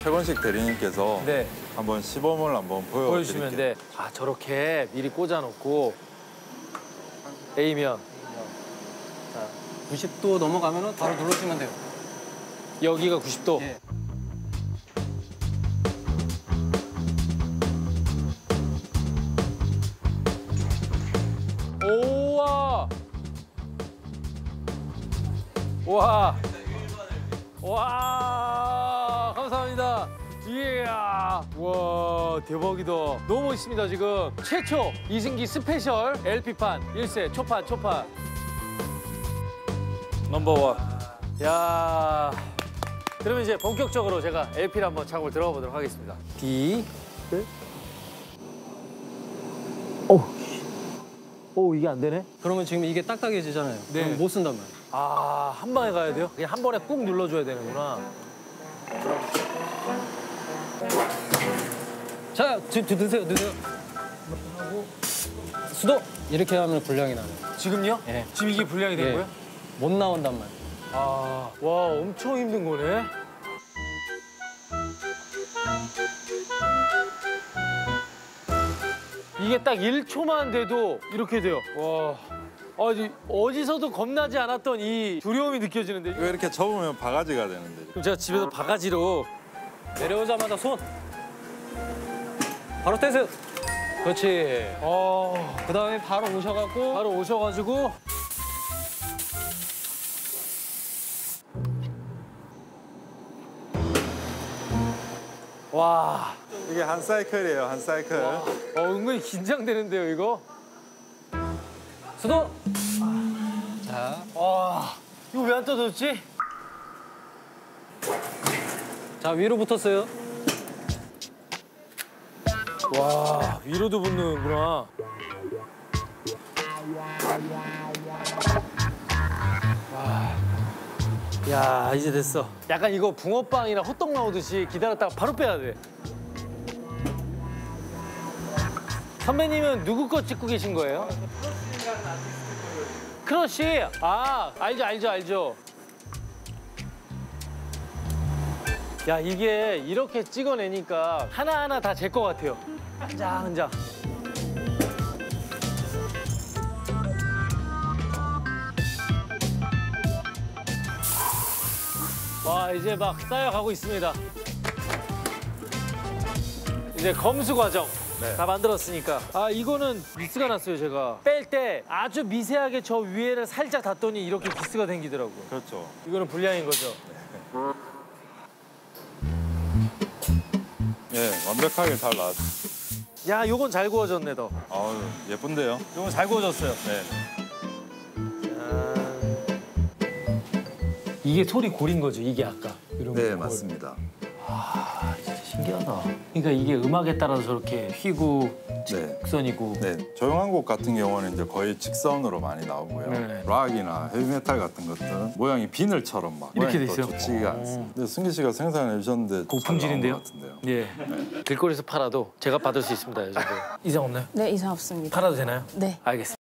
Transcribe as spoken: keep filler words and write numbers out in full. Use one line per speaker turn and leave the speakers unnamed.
최건식 대리님께서
네.
한번 시범을 한번 보여드릴게요.
보여주시면 돼. 아, 저렇게 미리 꽂아놓고 A면
자, 구십 도 넘어가면 바로 눌러주면 돼요.
여기가 구십 도.
예.
오와. 와. 와. 감사합니다. 이야. 와, 대박이다. 너무 멋있습니다, 지금. 최초 이승기 스페셜 엘피판 일 세 초판 초판. 넘버원. 야. 그러면 이제 본격적으로 제가 엘피를 한번 작업을 들어가 보도록 하겠습니다. D. 네. 오. 오, 이게 안 되네?
그러면 지금 이게 딱딱해지잖아요.
네.
그럼 못 쓴단 말이에요.
아, 한 방에 가야 돼요? 그냥 한 번에 꾹 눌러줘야 되는구나.
자, 드, 드, 드세요, 드세요. 하고 수도! 이렇게 하면 분량이 나요.
지금요?
예.
지금 이게 분량이 된
예.
거예요?
못 나온단 말이에요.
아, 와, 엄청 힘든 거네. 이게 딱 일 초만 돼도 이렇게 돼요. 와. 아, 어디서도 겁나지 않았던 이 두려움이 느껴지는데.
이거 이렇게 접으면 바가지가 되는데.
그럼 제가 집에서 바가지로.
내려오자마자 손! 바로 떼세요. 그렇지.
어,
그 다음에 바로 오셔갖고
바로 오셔가지고. 와.
이게 한 사이클이에요, 한 사이클.
어, 은근히 긴장되는데요, 이거?
수도! 자,
와, 이거 왜 안 떠졌지?
자 위로 붙었어요.
와, 위로도 붙는구나. 와. 야, 이제 됐어. 약간 이거 붕어빵이나 호떡 나오듯이 기다렸다가 바로 빼야 돼. 선배님은 누구 거 찍고 계신 거예요? 크러쉬. 아, 알죠, 알죠, 알죠. 야, 이게 이렇게 찍어내니까 하나하나 다 제 거 같아요. 한 장, 한 장. 와, 이제 막 쌓여가고 있습니다. 이제 검수 과정.
네.
다 만들었으니까. 아, 이거는 미스가 났어요, 제가. 뺄 때 아주 미세하게 저 위에를 살짝 닿더니 이렇게 기스가 생기더라고요.
그렇죠.
이거는 불량인 거죠.
예, 완벽하게 잘 나왔죠.
야, 요건 잘 구워졌네, 더.
아유, 예쁜데요?
요건 잘 구워졌어요.
네.
이게 소리 고린 거죠, 이게 아까. 이런
네,
거.
맞습니다.
아, 진짜 신기하다. 그러니까 이게 음악에 따라서 저렇게 휘고
네.
직선이고.
네, 조용한 곡 같은 경우는 이제 거의 직선으로 많이 나오고요.
네.
락이나 헤비메탈 같은 것들은 모양이 비늘처럼 막
이렇게
모양이
돼
또
있어요?
좋지가
오.
않습니다. 근데 승기 씨가 생산해 주셨는데
고품질인데요?
잘 나온 것 같은데요.
예. 길거리에서 팔아도 제가 받을 수 있습니다, 이 정도. 이상 없나요?
네, 이상 없습니다.
팔아도 되나요?
네.
알겠습니다.